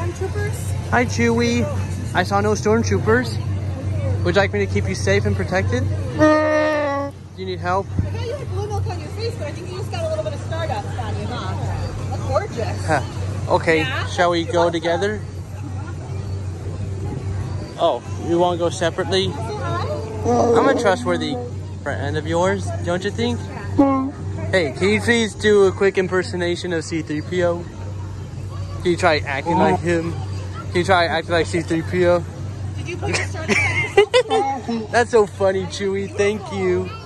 stormtroopers. Hi, Chewie. I saw no stormtroopers. Would you like me to keep you safe and protected? Do you need help? I got you had blue milk on your face, but I think you just got a little bit of stardust on you, huh? Look gorgeous. Huh. Okay, Yeah? shall we go together? Oh, you want to go separately? I'm a trustworthy friend of yours, don't you think? Hey, can you please do a quick impersonation of C3PO? Can you try acting like him? Can you try acting like C3PO? Did you put your stardust on yourself? That's so funny, Chewie. Thank you.